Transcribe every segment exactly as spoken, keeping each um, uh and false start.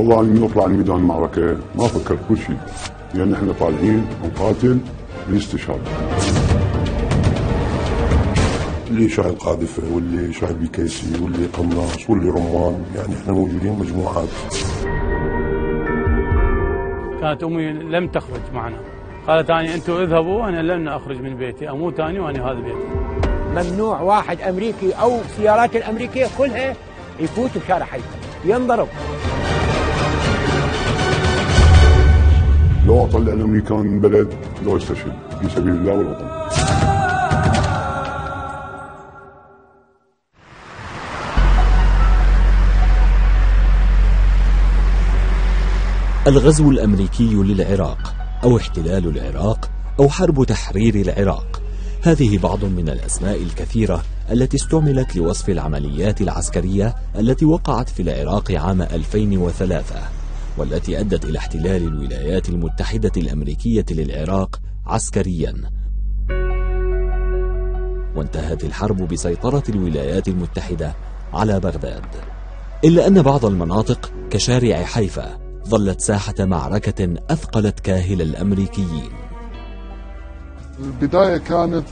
والله اني اطلع لميدان المعركه ما فكرت كل شيء، لان احنا طالعين نقاتل للاستشهاد. اللي شايل قاذفه واللي شايل بكيسي واللي قناص واللي رمان، يعني احنا موجودين مجموعات. كانت امي لم تخرج معنا، قالت اني انتم اذهبوا، انا لن اخرج من بيتي، اموت اني وانا هذا بيتي. ممنوع واحد امريكي او السيارات الامريكيه كلها يفوت بشارع حيفا، ينضرب. لو اطلع الامريكان من بلد لو استشهد في سبيل الله والوطن. الغزو الأمريكي للعراق أو احتلال العراق أو حرب تحرير العراق، هذه بعض من الأسماء الكثيرة التي استعملت لوصف العمليات العسكرية التي وقعت في العراق عام ألفين وثلاثة، والتي أدت إلى احتلال الولايات المتحدة الأمريكية للعراق عسكريا. وانتهت الحرب بسيطرة الولايات المتحدة على بغداد، إلا أن بعض المناطق كشارع حيفا ظلت ساحة معركة أثقلت كاهل الأمريكيين. البداية كانت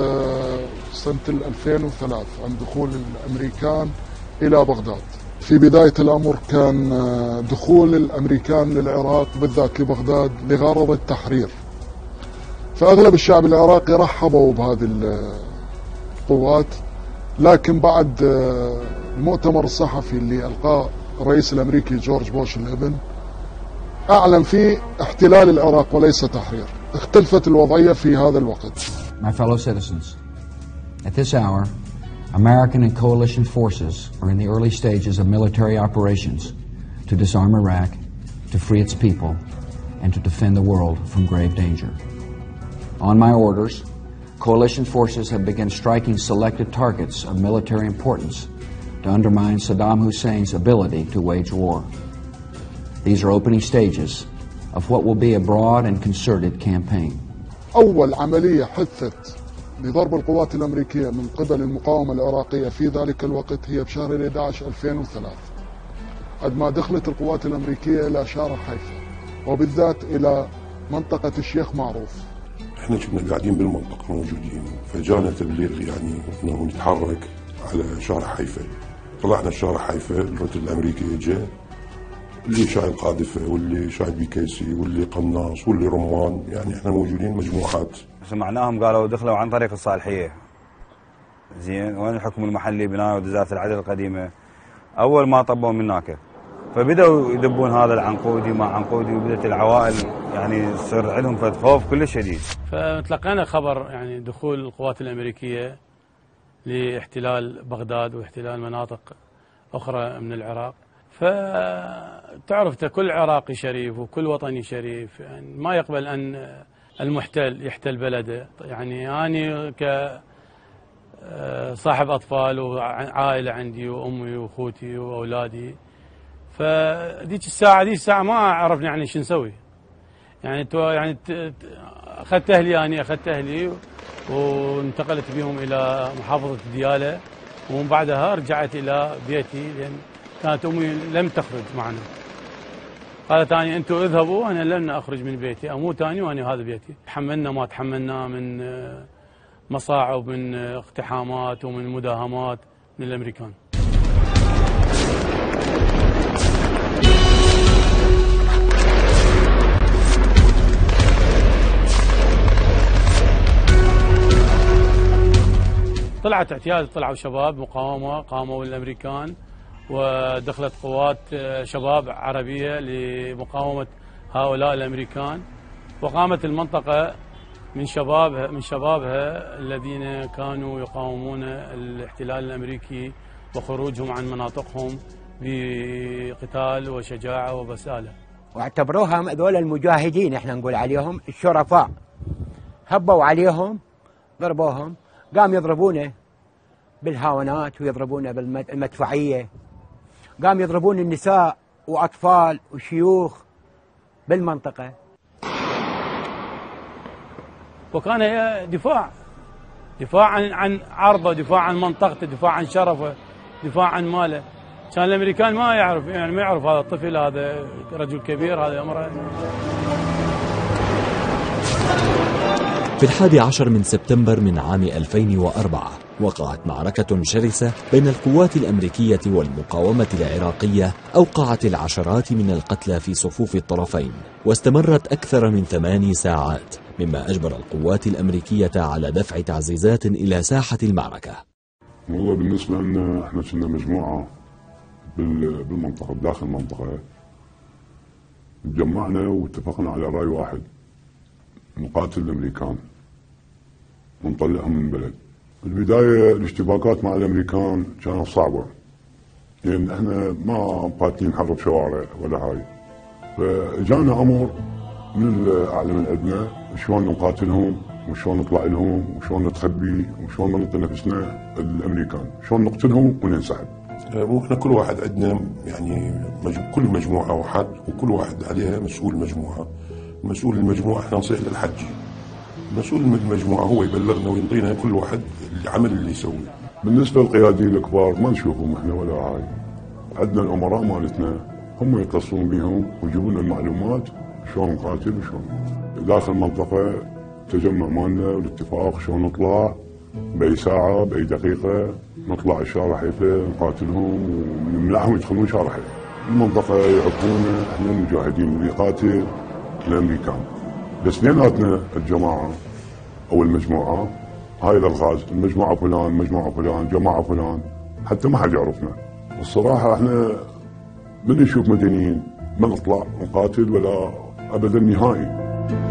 سنة ألفين وثلاثة عند دخول الأمريكان إلى بغداد. في بداية الأمر كان دخول الأمريكان للعراق بالذات لبغداد لغرض التحرير، فأغلب الشعب العراقي رحبوا بهذه القوات، لكن بعد المؤتمر الصحفي اللي ألقاه الرئيس الأمريكي جورج بوش الابن أعلن فيه احتلال العراق وليس تحرير. اختلفت الوضعية في هذا الوقت. My fellow citizens, at this hour, American and coalition forces are in the early stages of military operations to disarm Iraq, to free its people, and to defend the world from grave danger. On my orders, coalition forces have begun striking selected targets of military importance to undermine Saddam Hussein's ability to wage war. These are opening stages of what will be a broad and concerted campaign. أول عملية حدثت لضرب القوات الأمريكية من قبل المقاومة العراقية في ذلك الوقت هي بشهر أحد عشر ألفين وثلاثة، عندما دخلت القوات الأمريكية إلى شارع حيفا وبالذات إلى منطقة الشيخ معروف. احنا كنا قاعدين بالمنطقة موجودين، فجانا تبليغ يعني انه نتحرك على شارع حيفا. طلعنا شارع حيفا، الرتل الأمريكي جاء، اللي شايل قاذفه واللي شايل بكيسي واللي قناص واللي رمان، يعني احنا موجودين مجموعات. سمعناهم قالوا دخلوا عن طريق الصالحيه. زين، وين الحكم المحلي بناء وزاره العدل القديمه. اول ما طبوا من هناك فبداوا يدبون هذا العنقودي مع عنقودي، وبدات العوائل يعني يصير عندهم فد خوف كلش شديد. فتلقينا خبر يعني دخول القوات الامريكيه لاحتلال بغداد واحتلال مناطق اخرى من العراق. فتعرف كل عراقي شريف وكل وطني شريف، يعني ما يقبل أن المحتل يحتل بلده. يعني أنا كصاحب أطفال وعائلة عندي وأمي وأخوتي وأولادي، فديك الساعة ديك الساعة ما عرفنا يعني شو نسوي. يعني يعني أخذت أهلي، أنا أخذت أهلي وانتقلت بهم إلى محافظة ديالى، ومن بعدها رجعت إلى بيتي، لأن كانت أمي لم تخرج معنا. قالت أني أنتم اذهبوا، أنا لن أخرج من بيتي، أموت أني وأنا هذا بيتي. تحملنا ما تحملنا من مصاعب، من اقتحامات ومن مداهمات من الأمريكان. طلعت اعتياد، طلعوا شباب مقاومة قاموا الأمريكان، ودخلت قوات شباب عربية لمقاومة هؤلاء الأمريكان، وقامت المنطقة من شبابها من شبابها الذين كانوا يقاومون الاحتلال الأمريكي وخروجهم عن مناطقهم بقتال وشجاعة وبسالة. واعتبروهم هذول المجاهدين، احنا نقول عليهم الشرفاء. هبوا عليهم، ضربوهم، قام يضربونه بالهاونات ويضربونه بالمدفعية، قام يضربون النساء وأطفال وشيوخ بالمنطقة. وكان هي دفاع دفاع عن عن عرضه، دفاع عن منطقته، دفاع عن شرفه، دفاع عن ماله. كان الامريكان ما يعرف يعني ما يعرف هذا الطفل هذا رجل كبير هذا امرأة. في الحادي عشر من سبتمبر من عام ألفين وأربعة وقعت معركة شرسة بين القوات الأمريكية والمقاومة العراقية أوقعت العشرات من القتلى في صفوف الطرفين، واستمرت أكثر من ثماني ساعات، مما أجبر القوات الأمريكية على دفع تعزيزات إلى ساحة المعركة. والله بالنسبة لنا احنا كنا مجموعة بالمنطقة بداخل المنطقة، تجمعنا واتفقنا على رأي واحد، نقاتل الأمريكان ونطلعهم من البلد. البداية الاشتباكات مع الأمريكان كانت صعبة، لأن احنا ما قاتلين حرب شوارع ولا هاي، فجانا أمر من الأعلى من عندنا شلون نقاتلهم وشلون نطلع لهم وشلون نتخبي وشلون نلقي نفسنا الأمريكان، شلون نقتلهم وننسحب. مو احنا كل واحد عندنا يعني مج... كل مجموعة واحد وكل واحد عليها مسؤول المجموعة. مسؤول المجموعة احنا نصيح للحجي، مسؤول المجموعة هو يبلغنا وينطينا كل واحد العمل اللي يسويه. بالنسبة للقياديين الكبار ما نشوفهم احنا ولا هاي، عندنا الأمراء مالتنا هم يتصلون بهم ويجيبون لنا المعلومات شلون نقاتل وشلون. داخل المنطقة التجمع مالنا والاتفاق شلون نطلع بأي ساعة بأي دقيقة نطلع الشارع حيفا نقاتلهم ونمنعهم يدخلون شارع حيفا. المنطقة يعرفونا احنا المجاهدين اللي يقاتل الأمريكان، بس اثنيناتنا الجماعة أو المجموعة هاي الألغاز، المجموعة فلان مجموعة فلان جماعة فلان، حتى ما حد يعرفنا. الصراحة احنا من نشوف مدنيين ما نطلع نقاتل ولا أبدا نهائي.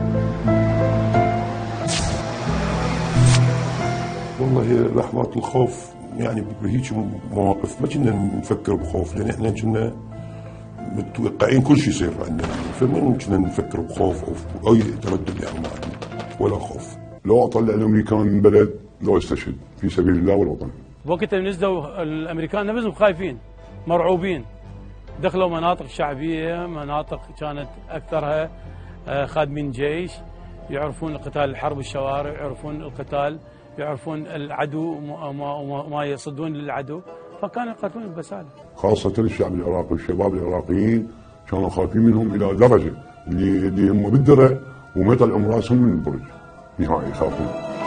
والله لحظات الخوف يعني بهيك مواقف ما كنا نفكر بخوف، لأن احنا كنا متوقعين كل شيء يصير عندنا، فما كنا نفكر بخوف أو أي تردد يعني ما عندنا ولا خوف. لو أطلع الأمريكان من بلد لو استشهد في سبيل الله والوطن. وقتها نزلوا الأمريكان نفسهم خايفين مرعوبين، دخلوا مناطق شعبية، مناطق كانت أكثرها خادمين جيش، يعرفون قتال الحرب الشوارع، يعرفون القتال، يعرفون العدو وما يصدون للعدو، فكانوا يقاتلون ببساطة. خاصة الشعب العراقي والشباب العراقيين كانوا خايفين منهم إلى درجة اللي, اللي هم بالدرع وما يطلعون راسهم من البرج نهائي يخافون.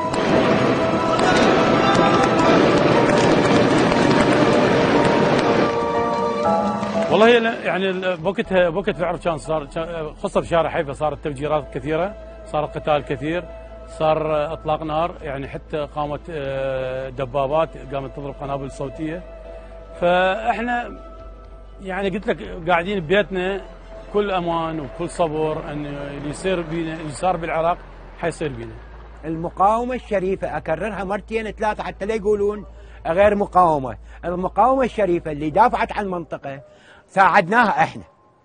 والله يعني بوقتها بوقت العرب كان صار خاصة بشارع حيفا صارت تفجيرات كثيرة، صار قتال كثير، صار اطلاق نار، يعني حتى قامت دبابات قامت تضرب قنابل صوتيه. فاحنا يعني قلت لك قاعدين ببيتنا كل امان وكل صبر ان اللي يصير بينا اللي صار بالعراق حيصير بينا. المقاومه الشريفه اكررها مرتين ثلاثه حتى لا يقولون غير مقاومه، المقاومه الشريفه اللي دافعت عن المنطقه ساعدناها احنا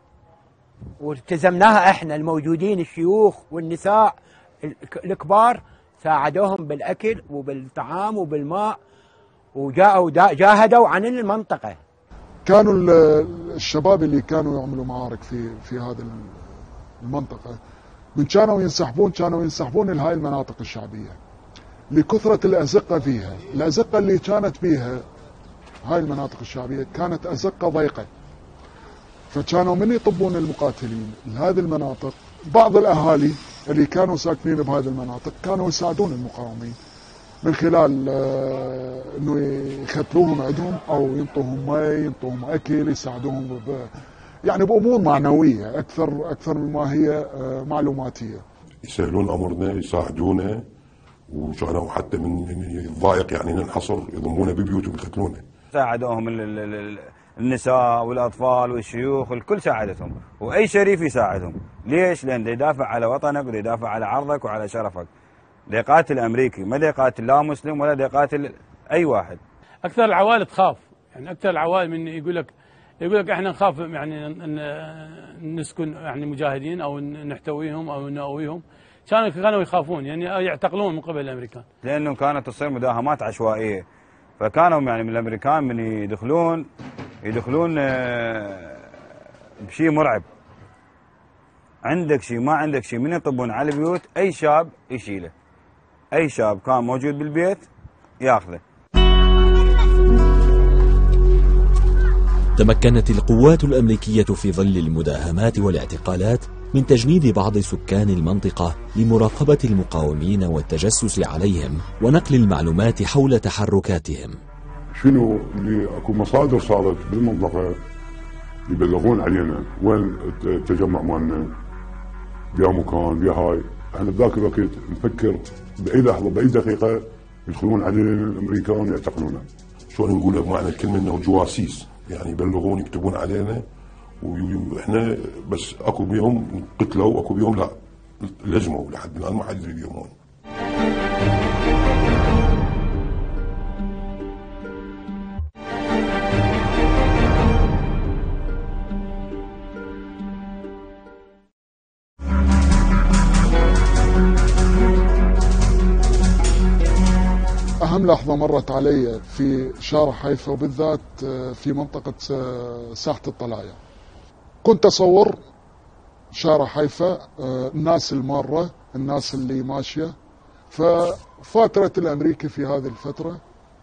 والتزمناها احنا الموجودين، الشيوخ والنساء الكبار ساعدوهم بالأكل وبالطعام وبالماء وجاءوا جاهدوا عن المنطقة. كانوا الشباب اللي كانوا يعملوا معارك في في هذه المنطقة من كانوا ينسحبون كانوا ينسحبون لهاي المناطق الشعبية لكثرة الأزقة فيها. الأزقة اللي كانت فيها هاي المناطق الشعبية كانت أزقة ضيقة، فكانوا من يطبون المقاتلين لهذه المناطق. بعض الأهالي اللي كانوا ساكنين بهذه المناطق كانوا يساعدون المقاومين من خلال انه يختلوهم عندهم او ينطوهم مي، ينطوهم اكل، يساعدوهم ب يعني بامور معنويه اكثر اكثر مما هي معلوماتيه. يسهلون امرنا، يساعدونا، وكانوا حتى من الضائق يعني ننحصر يضمونا ببيوتهم يقتلونا. ساعدوهم النساء والاطفال والشيوخ، الكل ساعدتهم، واي شريف يساعدهم. ليش؟ لان يدافع على وطنك ويدافع على عرضك وعلى شرفك. يقاتل امريكي، ما يقاتل لا مسلم ولا يقاتل اي واحد. اكثر العوائل تخاف، يعني اكثر العوائل من يقول لك يقول لك احنا نخاف يعني نسكن يعني مجاهدين او نحتويهم او نقويهم، كانوا كانوا يخافون يعني يعتقلون من قبل الامريكان. لانه كانت تصير مداهمات عشوائيه، فكانوا يعني من الامريكان من يدخلون يدخلون بشيء مرعب. عندك شيء ما عندك شيء، من يطبون على البيوت اي شاب يشيله، اي شاب كان موجود بالبيت ياخذه. تمكنت القوات الأمريكية في ظل المداهمات والاعتقالات من تجنيد بعض سكان المنطقة لمراقبة المقاومين والتجسس عليهم ونقل المعلومات حول تحركاتهم. شنو اللي اكو مصادر صارت بالمنطقة يبلغون علينا وين التجمع مالنا بيا مكان بيا هاي. احنا بذاك الوقت نفكر باي لحظة باي دقيقة يدخلون علينا الامريكان ويعتقلونا. شلون نقولها بمعنى الكلمة انه جواسيس، يعني يبلغون يكتبون علينا واحنا بس اكو بيهم قتلوا واكو بيهم لا لجموا لحد الان ما حد يدري بيهم. أهم لحظة مرت علي في شارع حيفا وبالذات في منطقة ساحة الطلايع. كنت أصور شارع حيفا، الناس المارة الناس اللي ماشية، ففاترة الأمريكي في هذه الفترة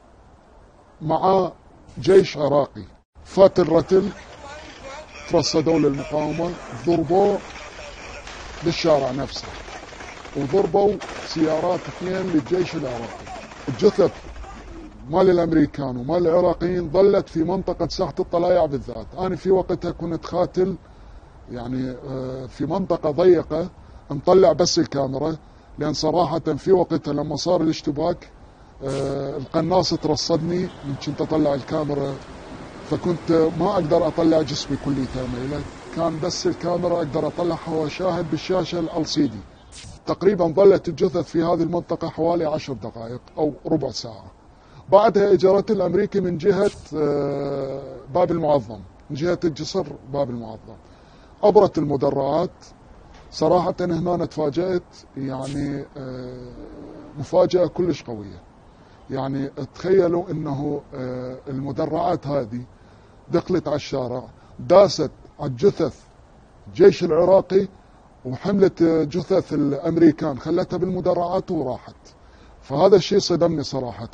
مع جيش عراقي فات الرتل، ترصدوا للمقاومة، ضربوا بالشارع نفسه وضربوا سيارات اثنين للجيش العراقي. الجثث مال الامريكان ومال العراقيين ظلت في منطقة ساحة الطلايع بالذات. انا في وقتها كنت خاتل يعني في منطقة ضيقة، نطلع بس الكاميرا، لان صراحة في وقتها لما صار الاشتباك القناص ترصدني من كنت اطلع الكاميرا، فكنت ما اقدر اطلع جسمي كلي تاميلة، كان بس الكاميرا اقدر اطلعها واشاهد بالشاشة ال سي دي. تقريبا ظلت الجثث في هذه المنطقة حوالي عشر دقائق أو ربع ساعة. بعدها اجرت الأمريكي من جهة باب المعظم، من جهة الجسر باب المعظم، عبرت المدرعات. صراحة هنا أنا تفاجأت، يعني مفاجأة كلش قوية. يعني تخيلوا أنه المدرعات هذه دخلت على الشارع، داست على الجثث الجيش العراقي وحملت جثث الامريكان، خلتها بالمدرعات وراحت. فهذا الشيء صدمني صراحه.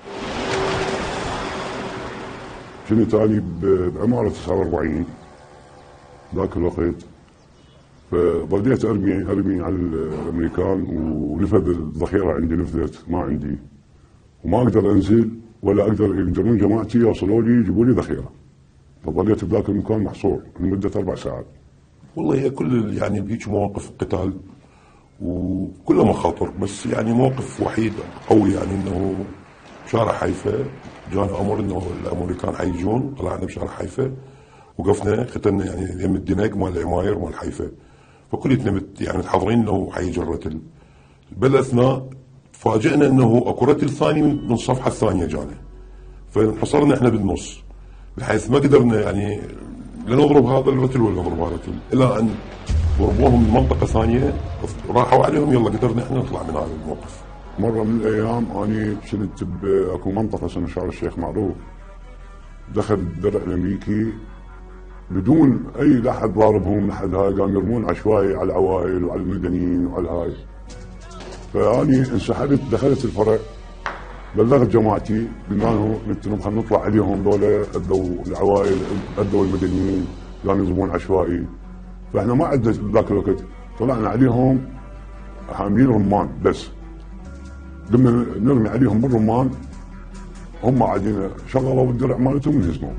كنت اني بعماره تسعة وأربعين ذاك الوقت، فبديت ارمي ارمي على الامريكان ونفذ الذخيره عندي، نفذت ما عندي وما اقدر انزل ولا اقدر يقدرون جماعتي يوصلوا لي يجيبوا لي ذخيره، فظليت بذاك المكان محصور لمده اربع ساعات. والله هي كل يعني بيجي مواقف قتال وكلها مخاطر، بس يعني موقف وحيد قوي يعني انه شارع حيفا جانا امر انه الامريكان حيجون، طلعنا بشارع حيفا وقفنا ختمنا يعني يم الدنق مال العماير مال حيفا، فكلتنا يعني متحضرين انه حيجي الرتل. بالاثناء تفاجئنا انه اكو رتل ثاني من الصفحه الثانيه جانا، فانحصرنا احنا بالنص بحيث ما قدرنا يعني لا نضرب هذا الرتل ولا نضرب هذا الرتل، الى ان ضربوهم من منطقه ثانيه راحوا عليهم، يلا قدرنا احنا نطلع من هذا الموقف. مره من الايام اني كنت باكو منطقه اسمها شارع الشيخ معروف، دخل الدرع الامريكي بدون اي لحد ضاربهم لحد هاي، قام يرمون عشوائي على العوائل وعلى المدنيين وعلى هاي. فاني انسحبت دخلت الفرع، بلغت جماعتي قلنا لهم قلت لهم خلينا نطلع عليهم، ذولا ادوا العوائل ادوا المدنيين قاموا يضربون عشوائي. فاحنا ما عدنا ذاك الوقت، طلعنا عليهم حاملين رمان بس، قمنا نرمي عليهم بالرمان، هم قاعدين شغلوا الدرع مالتهم وانهزموا.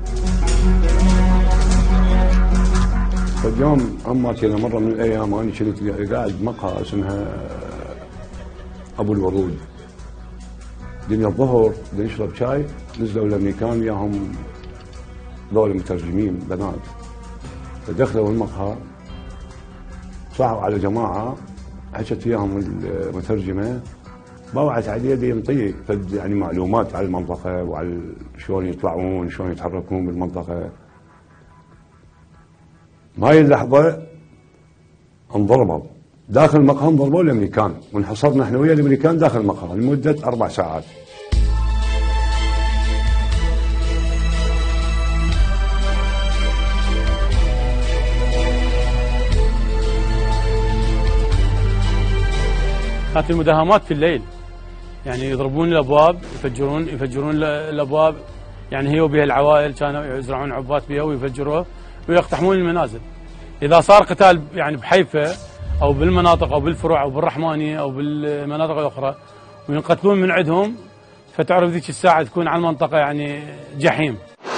اليوم اما كذا مره من الايام انا كنت قاعد بمقهى اسمها ابو الورود، دنيا الظهر بدنا نشرب شاي، نزلوا الامريكان وياهم ذول مترجمين بنات، فدخلوا المقهى صاحوا على جماعه، حكت وياهم المترجمه، بوعت عليه دي ينطيه فد يعني معلومات على المنطقه وعلى شلون يطلعون شلون يتحركون بالمنطقه. بهاي اللحظه انضربوا داخل المقهى، انضربوا الامريكان وانحصرنا احنا ويا الامريكان داخل المقهى لمده اربع ساعات. كانت المداهمات في الليل، يعني يضربون الابواب، يفجرون يفجرون الابواب، يعني هي وبها العوائل كانوا يزرعون عبات بها ويفجروها ويقتحمون المنازل. إذا صار قتال يعني بحيفا أو بالمناطق أو بالفروع أو بالرحمانية أو بالمناطق الأخرى وينقتلون من عندهم، فتعرف ذيك الساعة تكون على المنطقة يعني جحيم.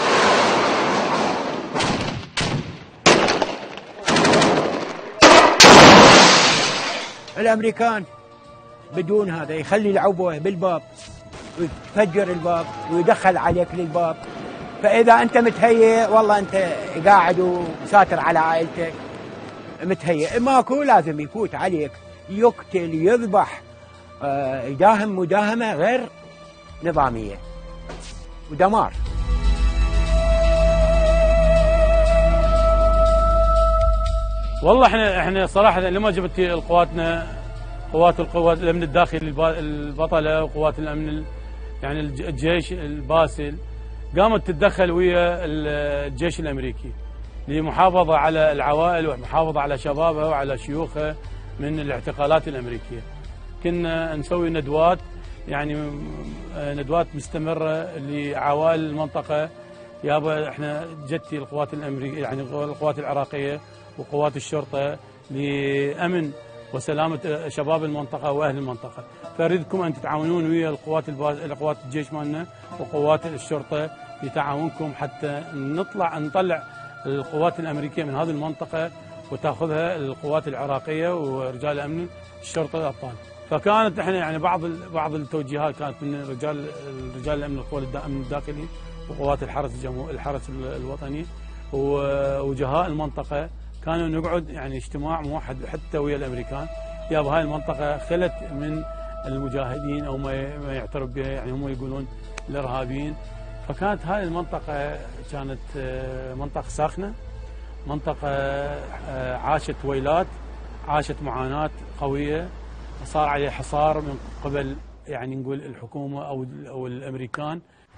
الأمريكان بدون هذا يخلي العبوة بالباب ويفجر الباب ويدخل عليك للباب، فإذا أنت متهيئ والله أنت قاعد وساتر على عائلتك متهيئ، ماكو لازم يفوت عليك يقتل يذبح، آه يداهم مداهمة غير نظامية ودمار. والله احنا احنا صراحة لما جبت قواتنا قوات القوات الامن الداخلي البطلة وقوات الامن يعني الجيش الباسل قامت تتدخل ويا الجيش الامريكي لمحافظة على العوائل والمحافظة على شبابها وعلى شيوخها من الاعتقالات الامريكية. كنا نسوي ندوات يعني ندوات مستمرة لعوائل المنطقة، يابا احنا جتي القوات الامريكية يعني القوات العراقية وقوات الشرطة لأمن وسلامة شباب المنطقة وأهل المنطقة، فأريدكم أن تتعاونون ويا القوات القوات الجيش مالنا وقوات الشرطة لتعاونكم حتى نطلع نطلع القوات الأمريكية من هذه المنطقة وتأخذها القوات العراقية ورجال أمن الشرطة الأبطال. فكانت احنا يعني بعض بعض التوجيهات كانت من رجال رجال الأمن القوات الأمن الداخلي وقوات الحرس الجمهوري الحرس الوطني ووجهاء المنطقة، كانوا نقعد يعني اجتماع موحد حتى ويا الامريكان، يابا هاي المنطقه خلت من المجاهدين او ما يعترف بها يعني هم يقولون الارهابيين، فكانت هاي المنطقه كانت منطقه ساخنه، منطقه عاشت ويلات، عاشت معاناه قويه، صار عليه حصار من قبل يعني نقول الحكومه او او الامريكان.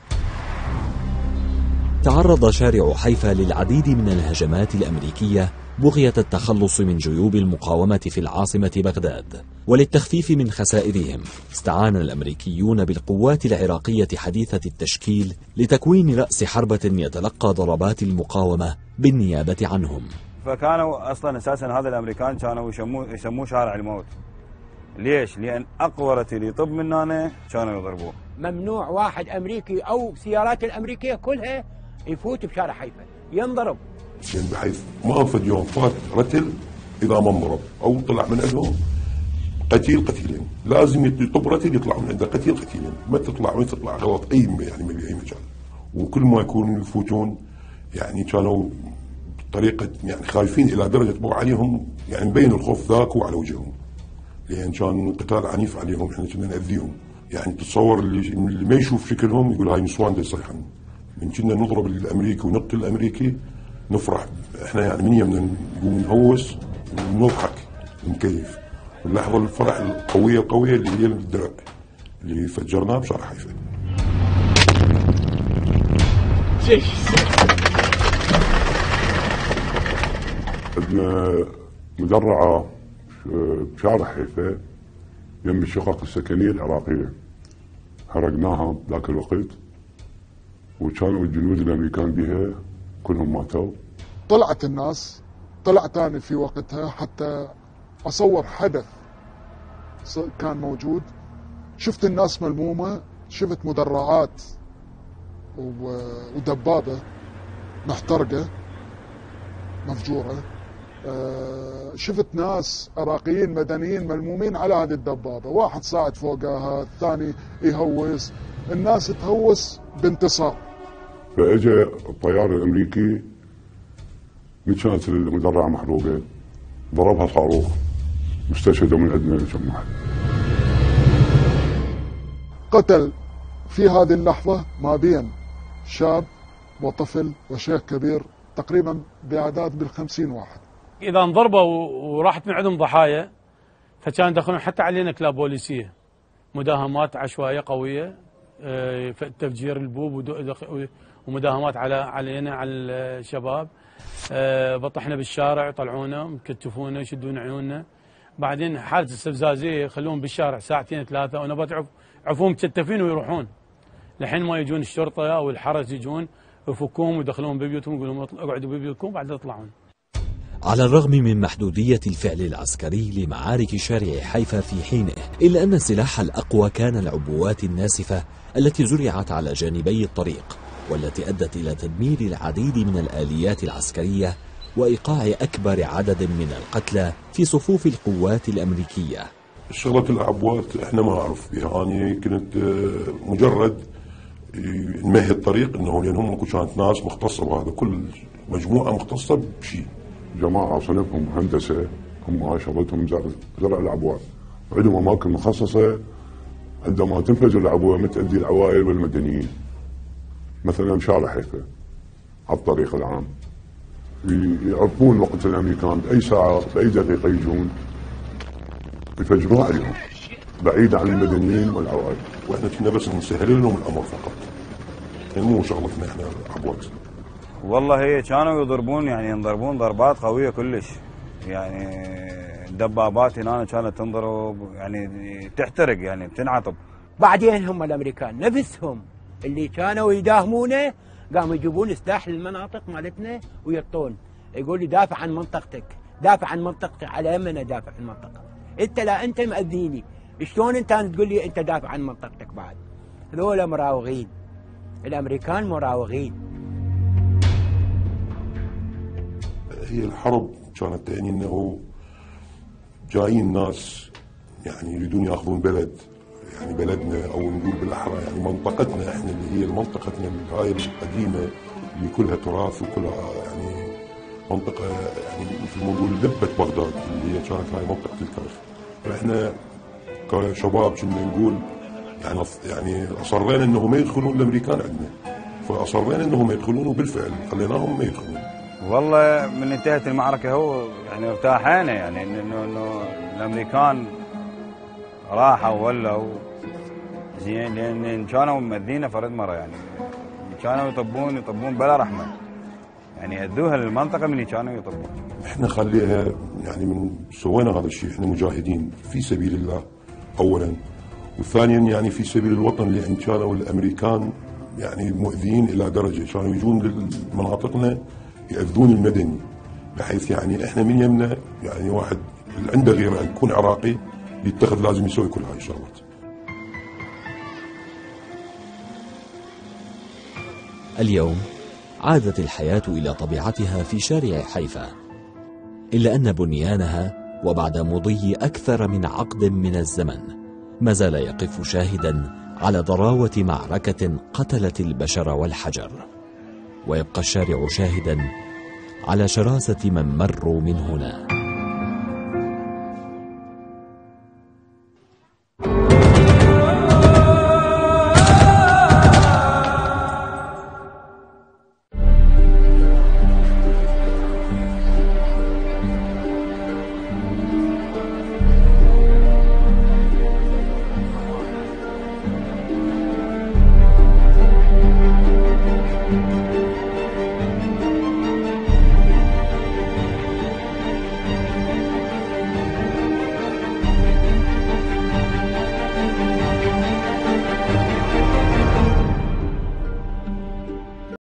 تعرض شارع حيفا للعديد من الهجمات الأمريكية بغية التخلص من جيوب المقاومة في العاصمة بغداد، وللتخفيف من خسائرهم استعان الأمريكيون بالقوات العراقية حديثة التشكيل لتكوين رأس حربة يتلقى ضربات المقاومة بالنيابة عنهم. فكانوا أصلا أساسا هذا الأمريكان كانوا يسموه يسموه شارع الموت. ليش؟ لأن أقوى رتل يطب من هنا كانوا يضربوه. ممنوع واحد أمريكي أو سيارات الأمريكية كلها يفوت بشارع حيفا ينضرب. يعني بحيث ما فد يوم فات رتل اذا ما انضرب او طلع من عندهم قتيل قتيلين، لازم يطب رتل يطلع من عنده قتيل قتيلين، ما تطلع ما تطلع غلط اي يعني ما باي مجال. وكل ما يكونوا يفوتون يعني كانوا بطريقه يعني خايفين الى درجه بو عليهم يعني مبين الخوف ذاك وعلى وجههم، لان كان قتال عنيف عليهم، احنا كنا ناذيهم. يعني تتصور اللي, اللي ما يشوف شكلهم يقول هاي نسوان دا يصيحن. من كنا نضرب الامريكي ونقتل الامريكي نفرح احنا يعني من يمنا نقوم نهوس ونضحك ونكيف ونلاحظ الفرح القويه القويه اللي هي الدرع اللي فجرناه بشارع حيفا. عندنا مدرعه بشارع حيفا يم الشقق السكنيه العراقيه، حرقناها ذاك الوقت وكانوا الجنود الامريكان بها كلهم ماتوا. طلعت الناس طلعت انا في وقتها حتى اصور حدث كان موجود، شفت الناس ملمومه، شفت مدرعات ودبابه محترقه مفجوره، شفت ناس عراقيين مدنيين ملمومين على هذه الدبابه، واحد صاعد فوقها الثاني يهوس، الناس تهوس بانتصار. فاجى الطيار الامريكي من كانت المدرعه محروقه ضربها صاروخ مستشهده من عندنا كم واحد. قتل في هذه اللحظه ما بين شاب وطفل وشيخ كبير تقريبا باعداد بالخمسين واحد. اذا انضربوا وراحت من عندهم ضحايا فكان يدخلون حتى علينا كلاب بوليسيه، مداهمات عشوائيه قويه، تفجير البوب ومداهمات على علينا على الشباب، بطحنا بالشارع يطلعونا مكتفونا يشدون عيوننا، بعدين حاله استفزازيه يخلون بالشارع ساعتين ثلاثه ونبات عفوهم مكتفين ويروحون، لحين ما يجون الشرطة أو الحرس يجون يفكوهم ويدخلون ببيوتهم ويقولون اقعدوا ببيوتكم بعد يطلعون. على الرغم من محدودية الفعل العسكري لمعارك شارع حيفا في حينه، إلا أن السلاح الأقوى كان العبوات الناسفة التي زرعت على جانبي الطريق، والتي أدت إلى تدمير العديد من الآليات العسكرية وإيقاع أكبر عدد من القتلى في صفوف القوات الأمريكية. شغلة العبوات احنا ما نعرف بها، يعني كنت مجرد نمهد الطريق انه لانهم كانت ناس مختصة بهذا، كل مجموعة مختصة بشيء. جماعة صنفهم هندسة، هم شغلتهم زرع العبوات، وعندهم أماكن مخصصة عندما تنفجر العبوة متأدي العوائل والمدنيين. مثلا شارع حيفا على الطريق العام يعرفون وقت الأمريكان بأي ساعة بأي دقيقة يجون يفجرون عليهم بعيد عن المدنيين والعوائل. واحنا كنا بس نسهل لهم الأمر فقط، يعني مو شغلتنا احنا العبوات. والله هي كانوا يضربون يعني ينضربون ضربات قوية كلش، يعني الدبابات هنا كانت تنضرب يعني تحترق يعني بتنعطب. بعدين هم الامريكان نفسهم اللي كانوا يداهمونه قاموا يجيبون سلاح للمناطق مالتنا ويعطون، يقول لي دافع عن منطقتك، دافع عن منطقتك. على من ادافع عن منطقتك؟ انت لا انت مأذيني، شلون انت تقول لي انت دافع عن منطقتك؟ بعد هذول مراوغين، الامريكان مراوغين. هي الحرب كانت تعني انه جايين ناس يعني يريدون ياخذون بلد، يعني بلدنا او نقول بالاحرى يعني منطقتنا احنا اللي هي منطقتنا هاي القديمه اللي كلها تراث وكلها يعني منطقه يعني مثل ما نقول لبه بغداد اللي هي كانت هاي منطقه الكرخ. فاحنا كشباب كنا نقول يعني يعني اصرينا انه ما يدخلون الامريكان عندنا، فاصرينا انهم يدخلون وبالفعل خليناهم ما يدخلون. والله من انتهت المعركة هو يعني ارتاحينا، يعني انه انه الامريكان راحوا ولوا زين، لان كانوا ممدينا فرد مرة، يعني كانوا يطبون يطبون بلا رحمة، يعني ادوها للمنطقة من كانوا يطبون. احنا خليها يعني من سوينا هذا الشيء احنا مجاهدين في سبيل الله اولا، وثانيا يعني في سبيل الوطن، لان كانوا الامريكان يعني مؤذيين الى درجة كانوا يجون لمناطقنا يأذون المدني، بحيث يعني احنا من يمنا يعني واحد اللي عنده غير ان يكون عراقي يتخذ لازم يسوي كل هاي الشغلات. اليوم عادت الحياة إلى طبيعتها في شارع حيفا، إلا أن بنيانها وبعد مضي أكثر من عقد من الزمن ما زال يقف شاهدا على ضراوة معركة قتلت البشر والحجر، ويبقى الشارع شاهدا على شراسة من مروا من هنا.